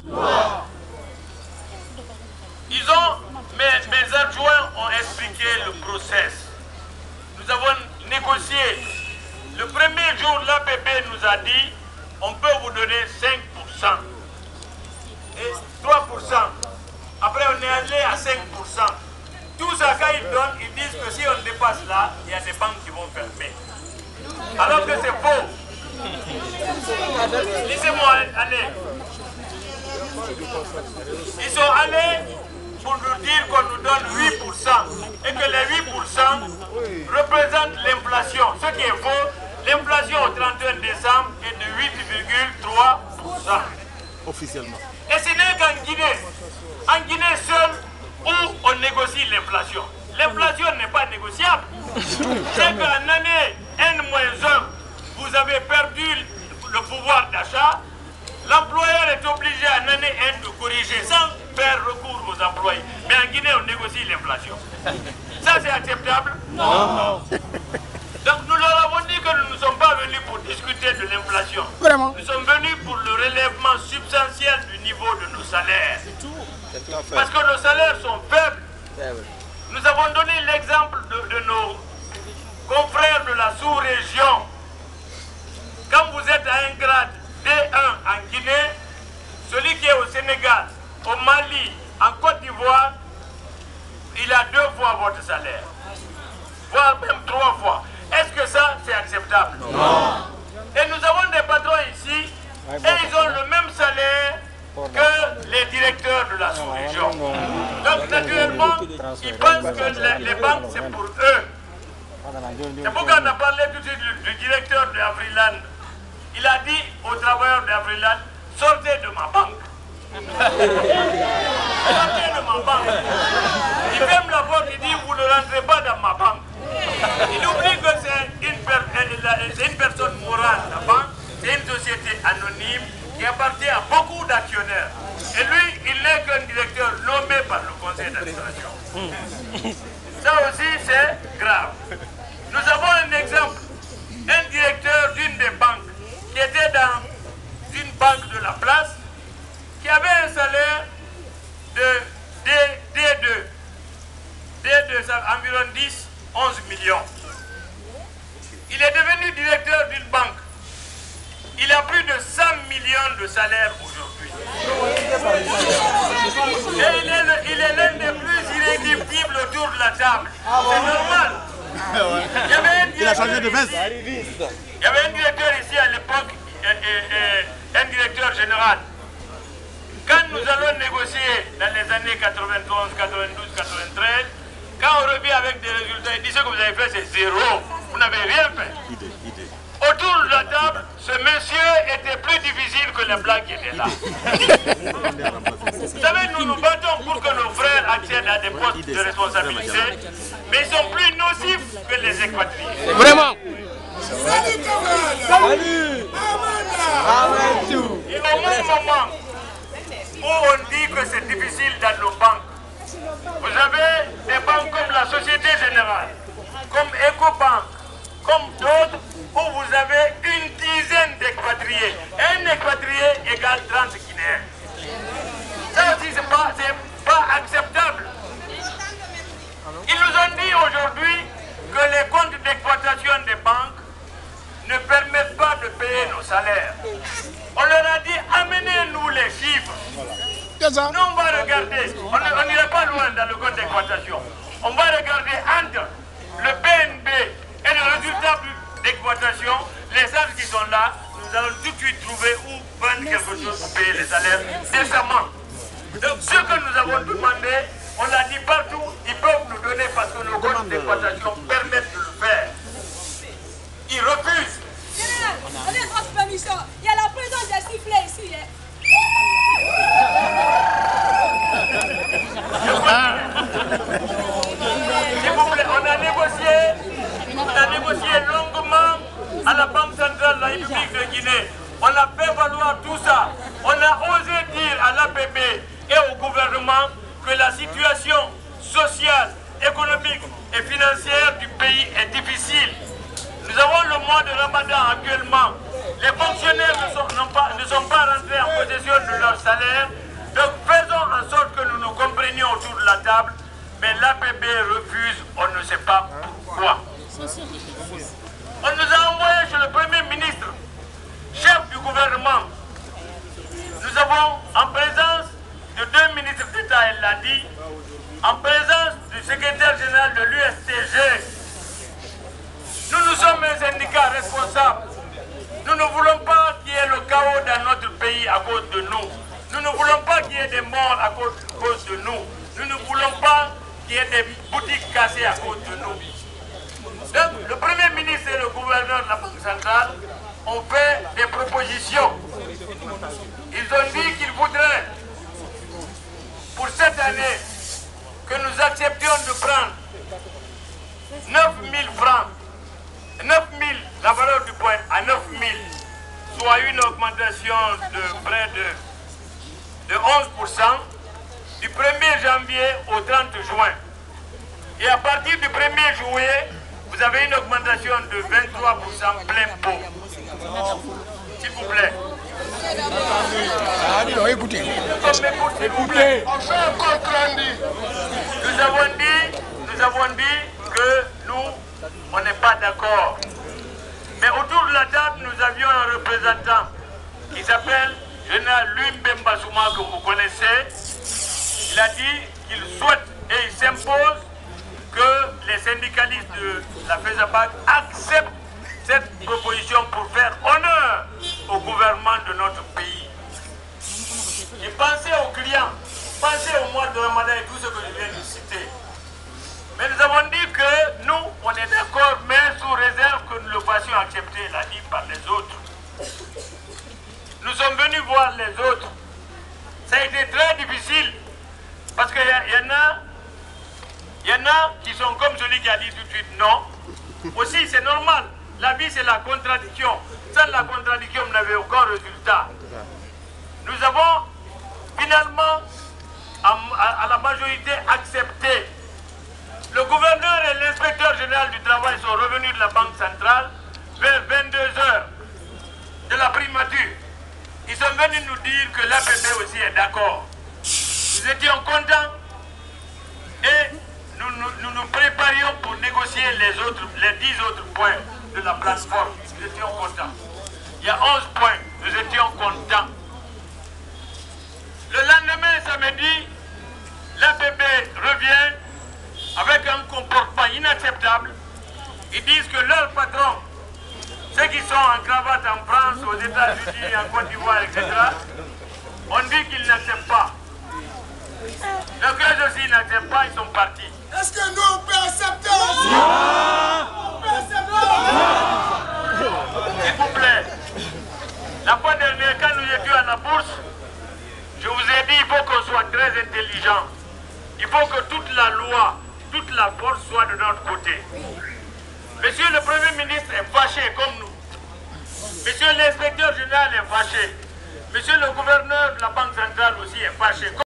Mes adjoints ont expliqué le process. Nous avons négocié. Le premier jour, l'APP nous a dit on peut vous donner 5% et 3%. Après, on est allé à 5%. Tout ça, quand ils donnent, ils disent que si on dépasse là, il y a des banques qui vont fermer. Alors que c'est faux. Laissez-moi aller. Ils sont allés pour nous dire qu'on nous donne 8% et que les 8% représentent l'inflation. Ce qui est faux, l'inflation au 31 décembre est de 8,3%. Officiellement. Et ce n'est qu'en Guinée. En Guinée seule, où on négocie l'inflation. L'inflation n'est pas négociable. C'est qu'en année N-1, vous avez perdu le pouvoir d'achat. L'employeur est obligé en année N de corriger sans faire recours aux employés. Mais en Guinée, on négocie l'inflation. Ça, c'est acceptable? Non. Donc nous leur avons dit que nous ne sommes pas venus pour discuter de l'inflation. Nous sommes venus pour le relèvement substantiel du niveau de nos salaires. Parce que nos salaires sont faibles. Nous avons donné l'exemple de nos confrères de la sous-région. Quand vous êtes à un grade D1 en Guinée, celui qui est au Sénégal, au Mali, en Côte d'Ivoire, il a 2 fois votre salaire, voire même 3 fois. Est-ce que ça, c'est acceptable? Non. Et nous avons des patrons ici, et ils ont le même salaire que les directeurs de la sous-région. Donc, naturellement, ils pensent que les banques, c'est pour eux. C'est pourquoi on a parlé tout de suite du directeur de Afriland. Il a dit aux travailleurs d'Afriland, sortez de ma banque. Sortez de ma banque. Il ferme la porte, il dit, vous ne rentrez pas dans ma banque. Il oublie que c'est une personne morale, la banque. C'est une société anonyme qui appartient à beaucoup d'actionnaires. Et lui, il n'est qu'un directeur nommé par le conseil d'administration. Ça aussi, c'est grave. Nous avons un exemple. Un directeur d'une des banques qui était dans une banque de la place, qui avait un salaire de D2. D2, ça environ 11 millions. Il est devenu directeur d'une banque. Il a plus de 100 millions de salaire aujourd'hui. Et il est l'un des plus irréductibles autour de la table. C'est normal. Il a changé de veste. Il y avait un directeur ici à l'époque, un directeur général. Quand nous allons négocier dans les années 91, 92, 93, quand on revient avec des résultats, il dit ce que vous avez fait c'est 0. Vous n'avez rien fait. Autour de la table, ce monsieur était plus difficile que les blancs qui étaient là. Vous savez, nous nous battons pour que nos frères accèdent à des postes de responsabilité, mais ils sont plus nocifs que les expatriés. Vraiment. Salut. Et au même moment où on dit que c'est difficile dans nos banques, vous avez des banques comme la Société Générale, comme Ecobank, comme d'autres, où vous avez une dizaine d'expatriés. Un expatrié égale 30 Guinéens. Ça aussi, c'est pas acceptable. Ils nous ont dit aujourd'hui que les comptes d'exploitation des banques ne permettent pas de payer nos salaires. On leur a dit, amenez-nous les chiffres. Nous, on va regarder, on n'ira pas loin dans le compte d'exploitation. On va regarder entre le PNB et le résultat d'exploitation, les charges qui sont là, nous allons tout de suite trouver où vendre quelque chose pour payer les salaires décemment. Donc ce que nous avons demandé, on l'a dit partout, ils peuvent nous donner parce que nos comptes d'exploitation permettent de le faire. Ils refusent. Général, avec votre permission, il y a la présence des sifflets ici. S'il vous plaît, on a négocié longuement à la Banque centrale de la République de Guinée. On a fait valoir tout ça. On a osé dire à l'APP et au gouvernement que la situation sociale, économique et financière du pays est difficile. Nous avons le mois de Ramadan actuellement. Les fonctionnaires ne sont pas rentrés en possession de leur salaire. Donc faisons en sorte que nous nous comprenions autour de la table. Mais l'APB refuse, on ne sait pas pourquoi. On nous a envoyé chez le Premier ministre, chef du gouvernement. Nous avons, en présence de 2 ministres d'État, elle l'a dit, en présence du secrétaire général de l'USTG, nous sommes un syndicat responsable. Nous ne voulons pas qu'il y ait le chaos dans notre pays à cause de nous. Nous ne voulons pas qu'il y ait des morts à cause de nous. Nous ne voulons pas qu'il y ait des boutiques cassées à cause de nous. Donc, le Premier ministre et le gouverneur de la Banque centrale ont fait des propositions. Ils ont dit qu'ils voudraient, pour cette année, que nous acceptions de prendre 9 000 francs, 9 000, la valeur du point à 9 000, soit une augmentation de près de 11%, du 1er janvier au 30 juin. Et à partir du 1er juillet, vous avez une augmentation de 23% plein pot. S'il vous plaît. Écoutez. S'il vous plaît. On fait un compte rendu. Nous avons dit que nous, on n'est pas d'accord. Mais autour de la table, nous avions un représentant qui s'appelle Général Lumbemba Souma, que vous connaissez. Il a dit qu'il souhaite et il s'impose que les syndicalistes de la FESAPAC acceptent cette proposition pour faire honneur au gouvernement de notre pays. Et pensez aux clients, pensez au mois de Ramadan et tout ce que je viens de citer. Mais nous avons dit que nous, on est d'accord, mais sous réserve que nous le fassions accepter, l'a dit par les autres. Nous sommes venus voir les autres. Ça a été très difficile, parce qu'il y en a qui sont comme celui qui a dit tout de suite non. Aussi, c'est normal. La vie, c'est la contradiction. Sans la contradiction, vous n'avez aucun résultat. Nous avons finalement, à la majorité, accepté. Le gouverneur et l'inspecteur général du travail sont revenus de la Banque centrale vers 22 h de la primature. Ils sont venus nous dire que l'APB aussi est d'accord. Nous étions contents et nous préparions pour négocier les 10 autres points de la plateforme. Nous étions contents. Il y a 11 points, nous étions contents. Le lendemain, samedi, l'APB revient avec un comportement inacceptable. Ils disent que leurs patrons, ceux qui sont en cravate en France, aux États-Unis, en Côte d'Ivoire, etc., on dit qu'ils n'acceptent pas. Le CREJ aussi n'accepte pas, ils sont partis. Est-ce que nous, on peut accepter aussi? On peut accepter? S'il vous plaît, la fois dernière, quand nous étions à la bourse, je vous ai dit qu'il faut qu'on soit très intelligent. Il faut que toute la loi, toute la force soit de notre côté. Monsieur le Premier ministre est fâché comme nous. Monsieur l'inspecteur général est fâché. Monsieur le gouverneur de la Banque centrale aussi est fâché.